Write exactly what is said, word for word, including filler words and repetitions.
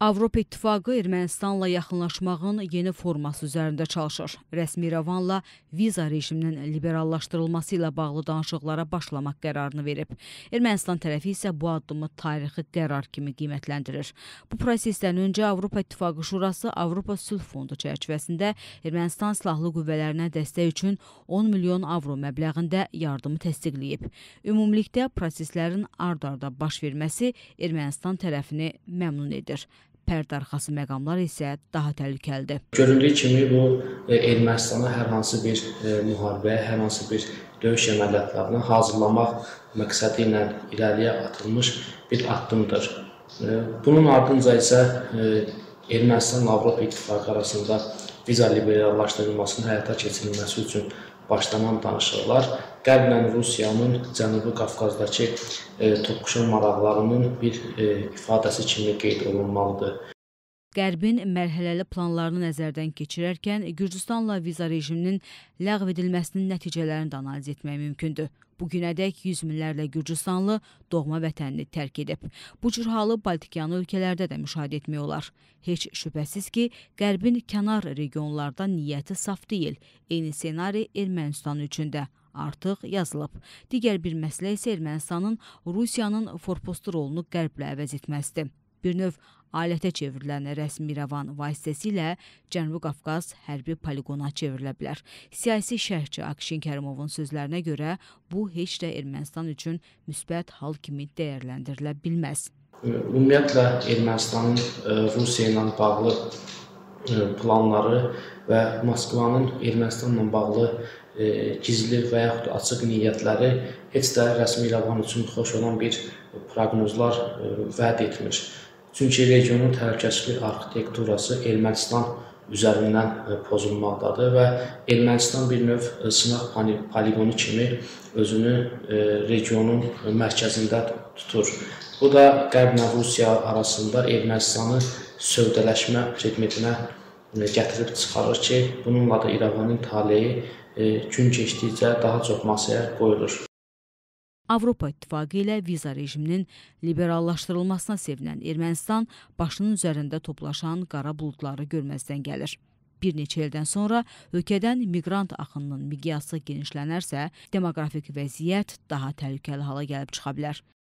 Avropa İttifaqı Ermənistanla yaxınlaşmağın yeni forması üzərində çalışır. Rəsmi İrəvanla viza rejiminin liberallaşdırılması ilə bağlı danışıqlara başlamaq qərarını verib. Ermənistan tərəfi isə bu addımı tarixi qərar kimi qiymətləndirir. Bu prosesdən öncə Avropa İttifaqı Şurası Avropa Sülh Fondu çərçivəsində Ermənistan silahlı qüvvələrinə dəstək üçün on milyon avro məbləğində yardımı təsdiqləyib. Ümumilikdə proseslərin ard-arda baş verməsi Ermənistan tərəfini məmnun edir. Pərdə arxası məqamlar isə daha təhlükəlidir. Göründüyü kimi bu Ermənistana hər hansı bir müharibəyə, hər hansı bir döyüş əməliyyatlarına hazırlamaq məqsədi ilə irəliyə atılmış bir addımdır. Bunun ardınca isə Ermənistanla Avropa İttifaqı arasında viza liberallaşdırılmasının həyata keçirilməsi üçün başlanan danışıqlar Qərblə Rusiyanın Cənubi Qafqazdakı toqquşma maraqlarının bir ifadəsi kimi qeyd olunmalıdır. Qərbin mərhələli planlarını nəzərdən keçirərkən Gürcüstanla viza rejiminin ləğv edilməsinin nəticələrini də analiz etmək mümkündür. Bugünədək yüz minlərlə Gürcüstanlı doğma vətənini tərk edib. Bu cür halı Baltikyanı ölkələrdə də müşahidə etmək olar. Heç şübhəsiz ki, Qərbin kənar regionlarda niyyəti saf deyil. Eyni senari Ermənistan üçün də artıq yazılıb. Digər bir məsələ isə Ermənistanın Rusiyanın forpostu rolunu Qərblə əvəz etməsidir. Bir növ alətə çevrilən rəsmi İrəvan vasitəsilə Cənubi Qafqaz hərbi poligona çevrilə bilər. Siyasi şərhçi Akşin Kərimovun sözlərinə görə bu heç də Ermənistan üçün müsbət hal kimi dəyərləndirilə bilməz. Ümumiyyətlə Ermənistanın Rusiya ilə bağlı planları və Moskvanın Ermənistanla bağlı gizli və yaxud açıq niyyətləri heç də rəsmi İrəvan üçün xoş olan bir proqnozlar vəd etmir. Çünki regionun təhlükəsizlik arxitekturası Ermənistan üzərindən pozulmaqdadır və Ermənistan bir növ sınaq poligonu kimi özünü regionun mərkəzində tutur. Bu da Qərblə Rusiya arasında Ermənistanı sövdələşmə predmetinə gətirib çıxarır ki, bununla da İrəvanın taleyi gün keçdikcə daha çox masaya qoyulur. Avropa İttifaqı ilə viza rejiminin liberallaşdırılmasına sevinən Ermənistan başının üzərində toplaşan qara buludları görməzdən gəlir. Bir neçə ildən sonra ölkədən miqrant axınının miqyası genişlənərsə, demoqrafik vəziyyət daha təhlükəli hala gəlib çıxa bilər.